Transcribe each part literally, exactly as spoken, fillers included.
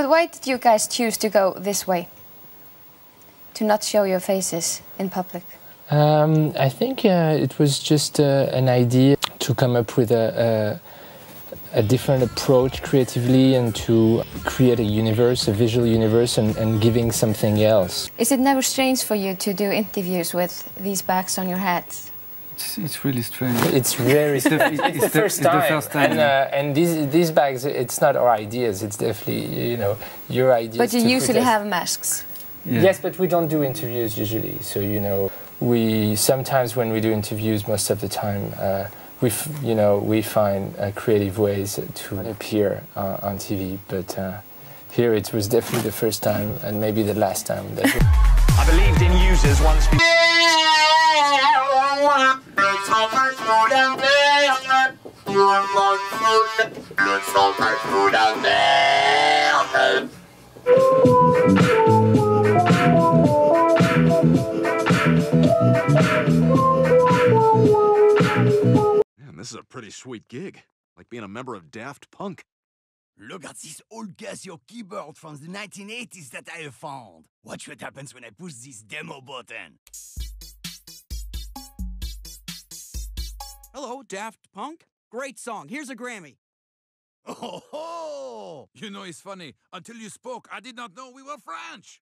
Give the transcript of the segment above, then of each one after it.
But why did you guys choose to go this way? To not show your faces in public? Um, I think uh, it was just uh, an idea to come up with a, a, a different approach creatively and to create a universe, a visual universe, and, and giving something else. Is it never strange for you to do interviews with these bags on your heads? It's, it's really strange. It's very strange. It's, it's, the, first it's the first time. And, uh, and these, these bags, it's not our ideas, it's definitely, you know, your ideas. But you usually protest. have masks. Yeah. Yes, but we don't do interviews usually. So, you know, we sometimes when we do interviews, most of the time, uh, we, f you know, we find uh, creative ways to appear uh, on T V. But uh, here it was definitely the first time and maybe the last time. That I believed in users once before. Man, this is a pretty sweet gig. Like being a member of Daft Punk. Look at this old Casio keyboard from the nineteen eighties that I have found. Watch what happens when I push this demo button. Hello, Daft Punk. Great song. Here's a Grammy. Oh, ho! You know, it's funny. Until you spoke, I did not know we were French.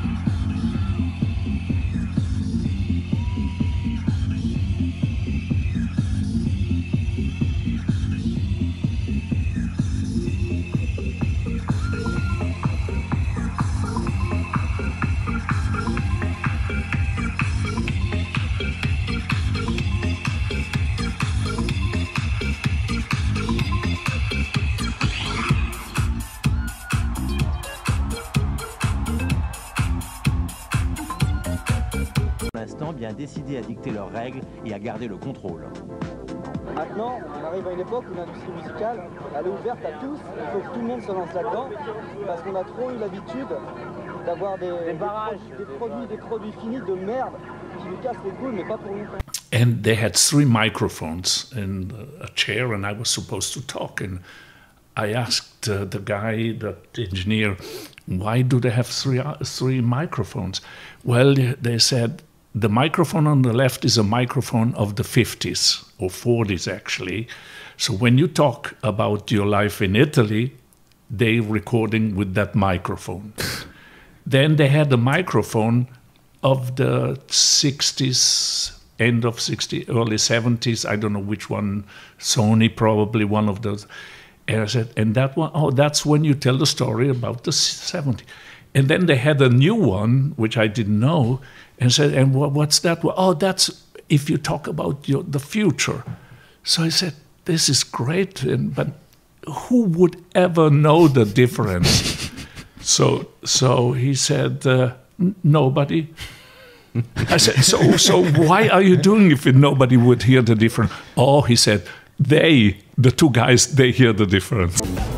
bien décidé à dicter leurs règles et à garder le contrôle. Maintenant, on arrive à une époque où l'industrie musicale, elle est ouverte à tous, il faut que tout le monde se lance là-dedans, parce qu'on a trop eu l'habitude d'avoir des, des barrages, des produits, des produits finis de merde qui nous cassent les couilles, mais pas pour longtemps. And they had three microphones and a chair, and I was supposed to talk. And I asked uh, the guy, the engineer, why do they have three uh, three microphones? Well, they said the microphone on the left is a microphone of the fifties or forties, actually. So when you talk about your life in Italy, they're recording with that microphone. Then they had a microphone of the sixties, end of sixties, early seventies. I don't know which one, Sony, probably one of those. And I said, and that one, oh, that's when you tell the story about the seventies. And then they had a new one, which I didn't know, and said, and what, what's that one? Oh, that's if you talk about your, the future. So I said, this is great, and, but who would ever know the difference? so, so he said, uh, nobody. I said, so, so why are you doing if nobody would hear the difference? Oh, he said, they, the two guys, they hear the difference.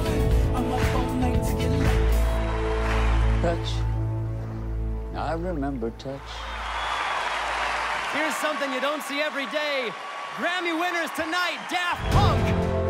Touch. I remember Touch. Here's something you don't see every day. Grammy winners tonight, Daft Punk.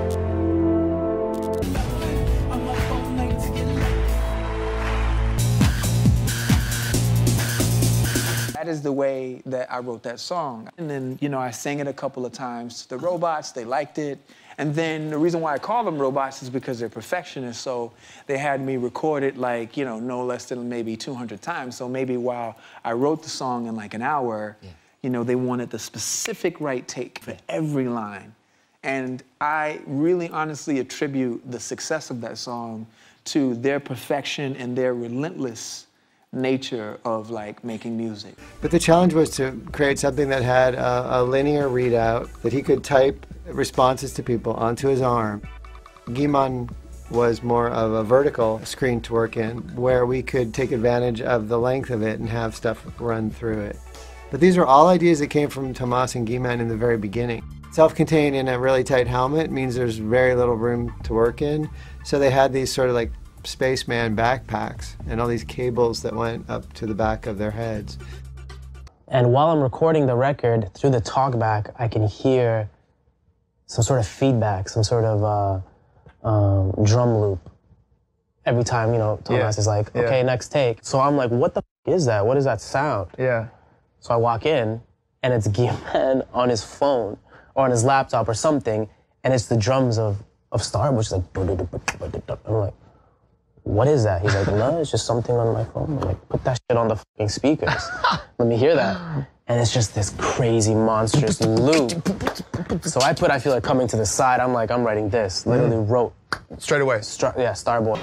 That is the way that I wrote that song. And then, you know, I sang it a couple of times to the robots, they liked it. And then the reason why I call them robots is because they're perfectionists, so they had me record it like, you know, no less than maybe two hundred times. So maybe while I wrote the song in like an hour, yeah. you know, they wanted the specific right take for every line. And I really honestly attribute the success of that song to their perfection and their relentless nature of like making music. But the challenge was to create something that had a, a linear readout, that he could type responses to people onto his arm. Guy-Man was more of a vertical screen to work in, where we could take advantage of the length of it and have stuff run through it. But these are all ideas that came from Thomas and Guy-Man in the very beginning. Self-contained in a really tight helmet means there's very little room to work in, so they had these sort of like spaceman backpacks and all these cables that went up to the back of their heads. And while I'm recording the record, through the talkback, I can hear some sort of feedback, some sort of uh, um, drum loop. every time, you know, Thomas Yeah. is like, okay, Yeah. next take. So I'm like, what the f is that? What is that sound? Yeah. So I walk in, and it's Guy-Man on his phone or on his laptop or something, and it's the drums of, of Starboy, which is like, I'm like, what is that? He's like, no, it's just something on my phone. I'm like, put that shit on the fucking speakers. Let me hear that. And it's just this crazy, monstrous loop. So I put, I feel like, Coming to the Side. I'm like, I'm writing this. Literally wrote. Straight away? Star, yeah, Starboy.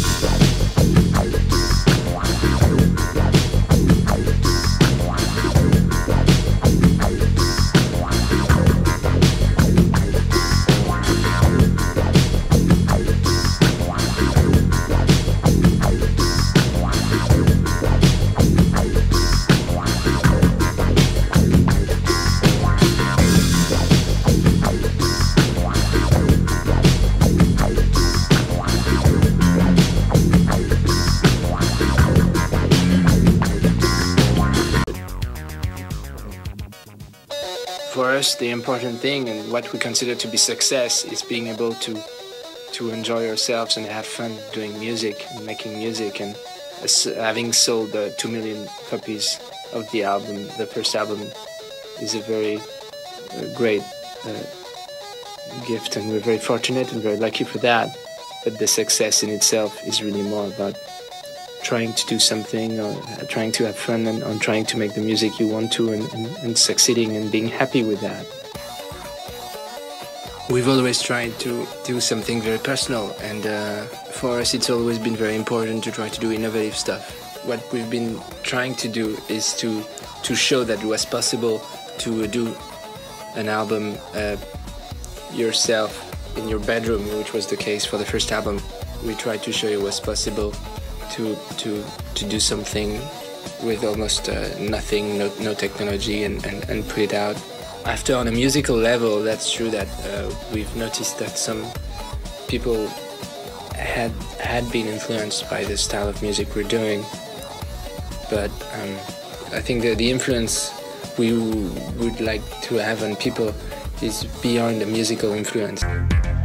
For us, the important thing and what we consider to be success is being able to to enjoy ourselves and have fun doing music and making music. And as, having sold uh, two million copies of the album, the first album, is a very uh, great uh, gift, and we're very fortunate and very lucky for that. But the success in itself is really more about trying to do something, or trying to have fun, and on trying to make the music you want to, and, and, and succeeding and being happy with that. We've always tried to do something very personal, and uh, for us it's always been very important to try to do innovative stuff. What we've been trying to do is to, to show that it was possible to do an album uh, yourself in your bedroom, which was the case for the first album. We tried to show it was possible to to to do something with almost uh, nothing, no, no technology, and, and, and put it out. After, on a musical level, that's true that uh, we've noticed that some people had had been influenced by the style of music we're doing, but um, I think that the influence we would like to have on people is beyond the musical influence.